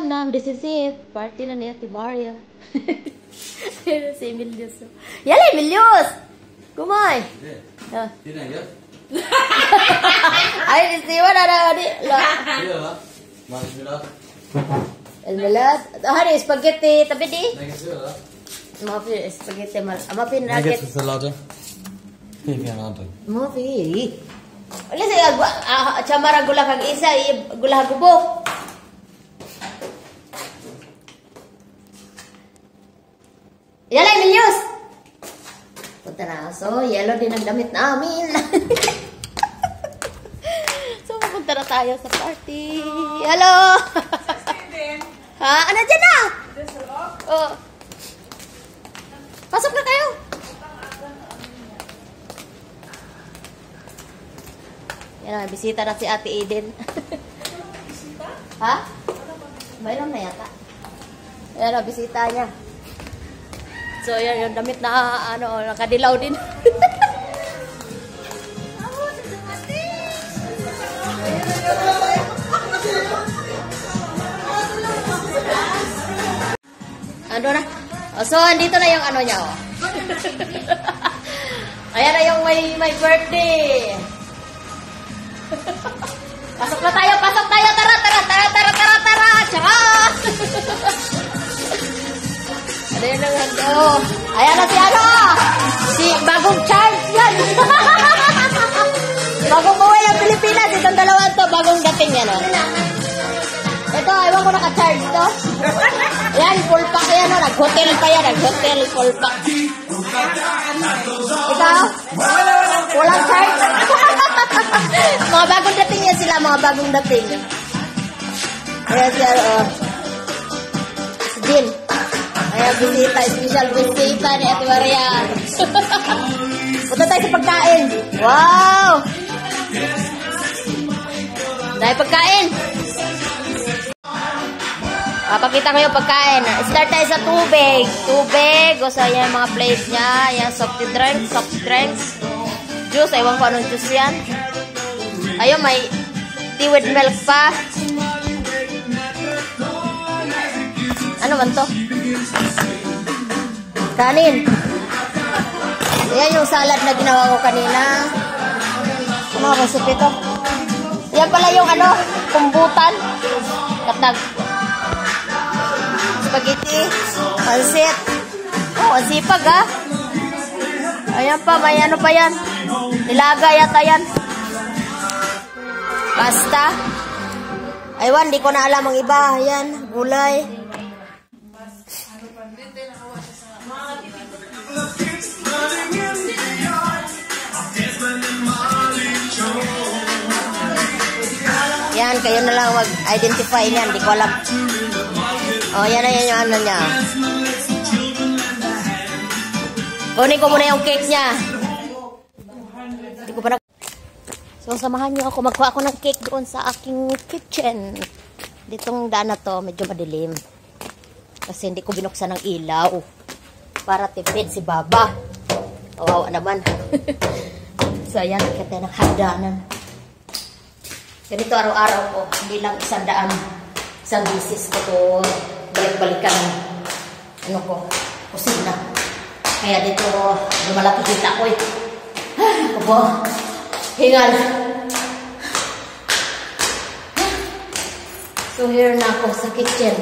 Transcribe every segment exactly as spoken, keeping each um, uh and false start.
Alam na, this is it. Party na niya, Timaria. Si Emilius. Yala, Emilius! Kumay! Hindi na yun? Ay, isiwa na na. Hindi ba? Mas milad? El milad? Hari, spaghetti. Tapi di? Maafin, spaghetti. Maafin, raket. Nugget sa salada? Hindi yan natin. Maafin. Wala siya, chamara gula kag isa, gula gubo. Yala, Emilius! Punta na. So, yellow din ang damit namin. So, pupunta na tayo sa party. Hello! Ha? Ano dyan na? Oh. Pasok na kayo. Yan, bisita na si Ate Eden. Bisita? Ha? Mayroon na yata. Yan, bisita niya. So, yan yung damit na, ano, nakadilaw din. Ano na? Oh, so, andito na yung ano niya, oh. Ayan na yung may, may birthday. Pasok na tayo, pasok tayo. Tara, tara, tara, tara, tara, tara. Charot! Ano yun ang hando? Ayan na si ano? Si bagong charge yan. Bagong buhay ng Pilipinas. Itong dalawa to, bagong dating yan. Oh. Ito, ewan ko naka-charge to. Yan, full pack yan. Oh. Nag-hotel pa yan. Nag-hotel, full pack. Ikaw? Walang charge? Mga bagong dating yan sila. Mga bagong dating. Ayan siya, oh. Si Jean. Ayan, bisita. Special bisita ni Ate Maria. Punta tayo sa pagkain. Wow! Dahil pagkain. Papakita ko yung pagkain. Start tayo sa tubig. Tubig. O sa yan mga place niya. Yan, soft drinks. Soft drinks. Juice. Ewan ko anong juice yan. Ayun, may tea with milk pa. Ano man to? Kanin. Yan yung salad na ginawa ko kanina. Ano ang recipe to? Yan pala yung ano, kumbutan. Katag. Spaghetti. Pansit. Oh, ang sipag ah. Ayan pa, may ano pa yan. Nilaga yata yan. Pasta. Aywan, di ko na alam ang iba. Ayan, gulay. Yan, kayo na lang mag-identify niyan. Di ko alam. Oh, yan na yan yung ano niya. Kunin ko muna yung cake niya. Hindi ko pa na... So, samahan niyo ako. Magkuha ako ng cake doon sa aking kitchen. Ditong daan na to, medyo madilim. Kasi hindi ko binuksan ng ilaw. Para tipid si Baba. Kawawa naman. So, ayan. Kita ng hagdanan. Ganito araw-araw ko. Hindi lang isang daan. Isang bisis ko to. Balik-balikan. Ano ko. Kusina. Kaya dito, lumalaki kita ko eh. Ako po. Hingal. So, here na ako sa kitchen.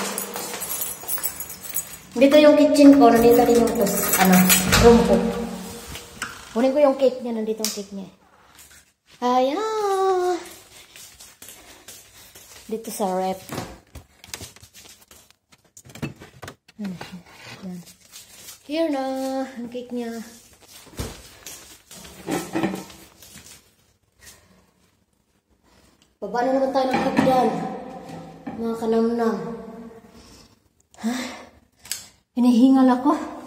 Dito yung kitchen ko. Nandito din yung ano, room ko. Kunin ko yung cake niya. Nandito yung cake niya. Ayan. Dito sa rep. Ayan. Here na. Ang cake niya. Baba na naman tayo ng hagdan. Mga kanamnam. Ha? Hinihingal ako.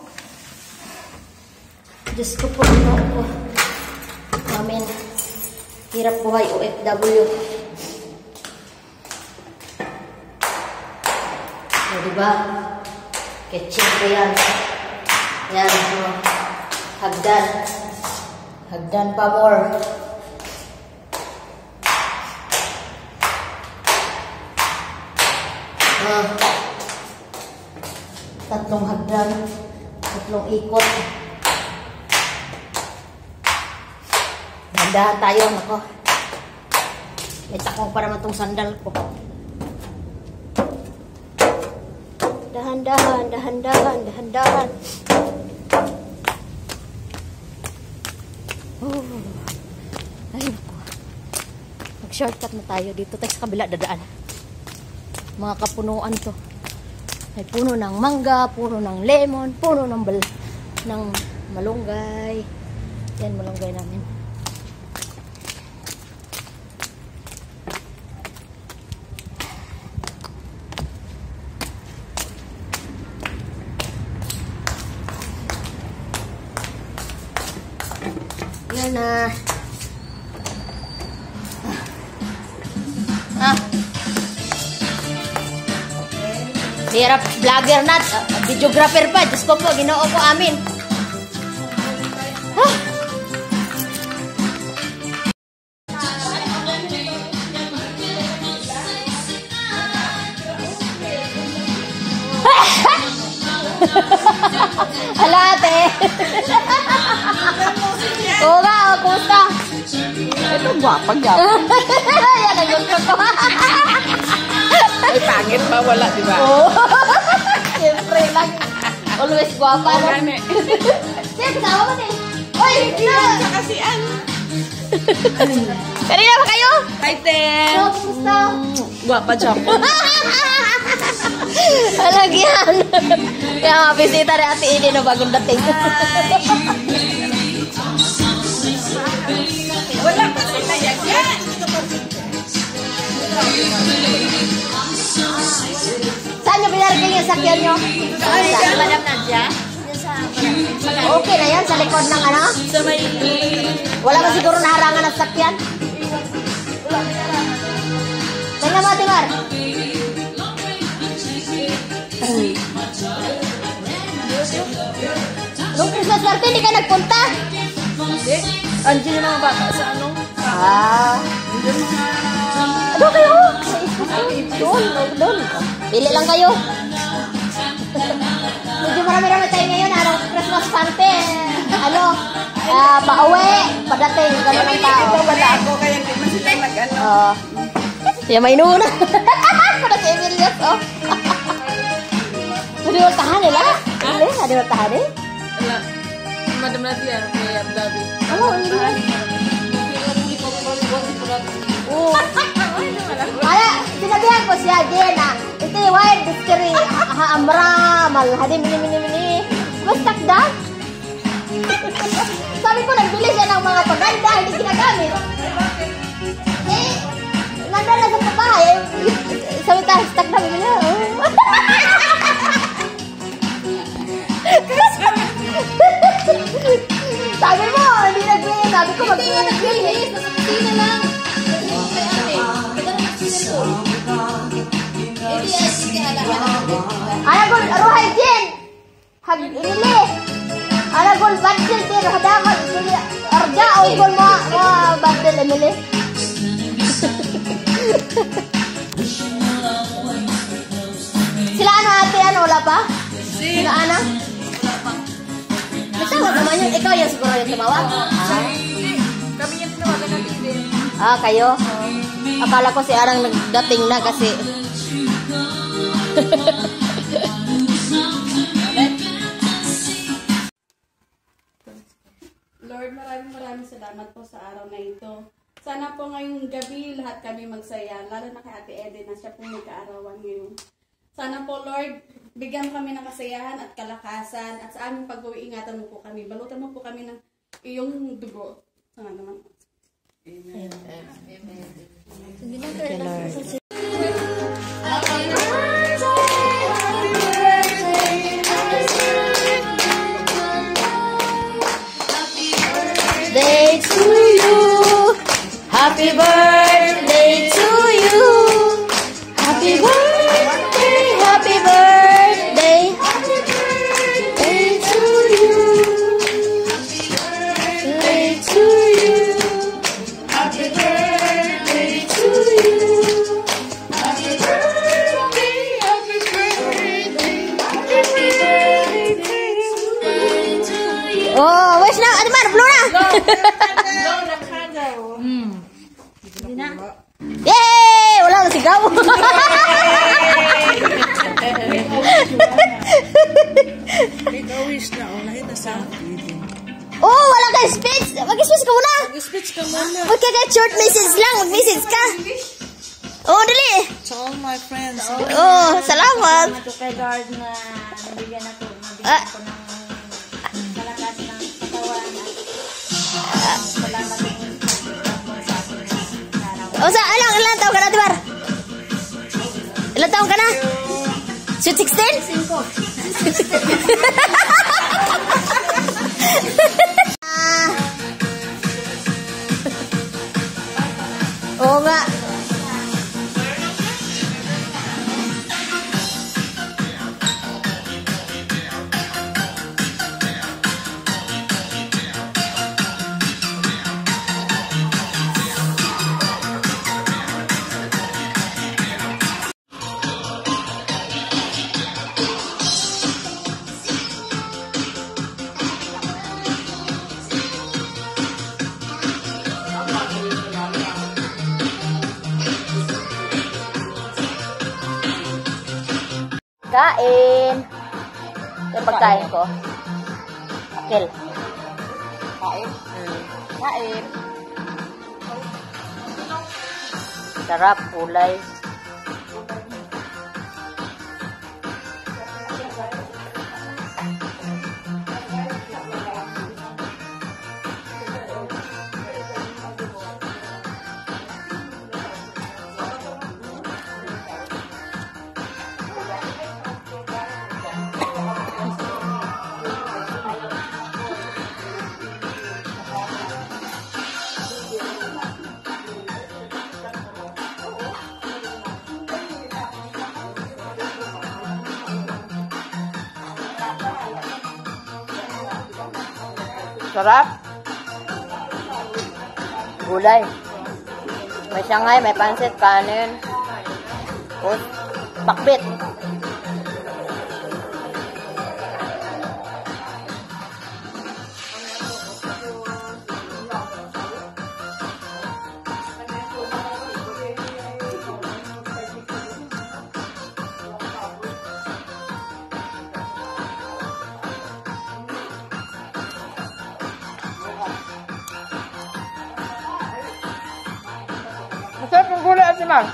Diyos ko po, ano ako. Amen. Hirap buhay O F W. O, diba? Kitchen ko yan. Yan. O. Hagdan. Hagdan pa more. uh, tatlong hagdan, tatlong ikot. Dahan tayo, nako. May takong para matong sandal ko. Dahan-dahan, dahan-dahan, dahan-dahan. Oh. Ay, nako. Mag-shortcut na tayo dito. Tayo sa kabila dadaan. Mga kapunuan to. May puno ng mangga, puno ng lemon, puno ng bal ng malunggay. Yan, malunggay namin. Yan na. Ah. Hirap vlogger na, uh, videographer pa. Diyos ko po, ginoo ko amin. Ah. Hala, ate. Oo nga, oh, kumusta? Ito, guwapag yan. Yan ang yun ko. Ay, pangit ba? Wala, di ba? Oo. Siyempre lang. Always guwapa, no? Gani. Siya, kasama mo din. Uy, na! Sa kasian. Kanina ba kayo? Hi, Tem. Oo, kumusta? Guwapa, Choco. Halagyan. Kaya mga bisita rin ate ini na bagong dating. Wala pa sila yan. Yan! Saan nyo binaragay yung sakyan nyo? Ay, Madam Nadia. Okay na yan, sa likod ng ano? Sa may... Wala ba siguro naharangan ng sakyan? Tingnan mo, Timar. Nung Christmas party, hindi ka nagpunta? Eh, andiyan yung mga bata sa ano? Ah. Ano kayo? Doon, doon. Pili lang kayo. Medyo marami-rami tayo ngayon. Anong Christmas party? Ano? Ah, pauwi. Padating. Ganun ang tao. Ito, wala ako. Kaya hindi man sila nag-ano. Oo. Siya may nuna. Pada si Emilius, oh. Nadiwaltahan nila? Hindi, nadiwaltahan eh. Wala. Madam Nadia, may Abdabi. Ano, hindi na. Oo. Kaya, sinabihan ko siya, Jenna, ito yung wild discovery, amra, malhadi, mini, mini, mini. Basta da? Sabi ko, nagbili siya ng mga paganda, hindi ginagamit. Eh, nandun na sa pabahay. Sabi ka, hashtag na, bibili. Sabi mo, hindi nagbili. Sabi ko, magbili. Hindi na lang. Anagol, ruhay din. Hag, inili. Anagol, batil din. Hadakot, inili. Arja, o gol mo, mga batil, inili. Sila ano ate, ano, wala pa? Sila ano? Basta wag naman yun. Ikaw yung siguro yung tumawag? Ah. Kami yung tinawagan natin din. Ah, kayo? Akala ko si Arang nagdating na kasi. Lord, maraming maraming salamat po sa araw na ito. Sana po ngayong gabi lahat kami magsaya, lalo na kay Ate Eden na siya po may kaarawan ngayon. Sana po, Lord, bigyan kami ng kasayahan at kalakasan at sa aming pag-uwi, ingatan mo po kami. Balutan mo po kami ng iyong dugo. Sana naman. Amen. Amen. Thank you, Lord. Day to you. Happy birthday to you. Happy birthday, happy birthday. Day to you. Day to you. Happy birthday to you. Happy birthday, happy Oh, wish na. Ate Mar, blow na. Yay! Wala na sigaw. Make a wish na. Oh, lahat na sa Oh, wala ka speech. Mag-speech ka muna. Mag-speech ka muna. Huwag ka kahit short message lang. Mag-message ka. Oh, dali. To all my friends. Oh, salamat. Ito kay guard na nabigyan ako, nabigyan Ah. ako ng malakas ng katawan at salamat din sa akin. O sa, ilang, ilang taon ka na, Tibar? Ilang taon ka na? Sweet sixteen? Cinco. Ah. Oo nga. Kain. Yung pagkain ko. Akil. Kain. Hmm. Kain. Sarap, kulay. Sarap. Gulay. May shanghai, may pansit, kanin. Tapos, pakbit. Masarap yung gulay, Ate Mar.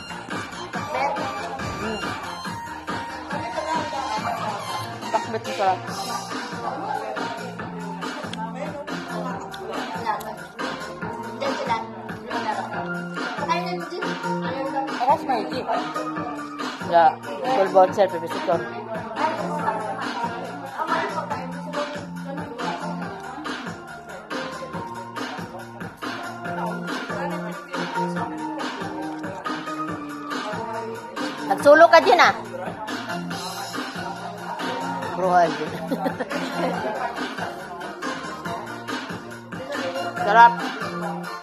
Mm. Pakbit yung sarap. Akas may iti. Ya, twelve voucher, pipisiton. Nagsulo ka din ah. Bruhal din. Sarap.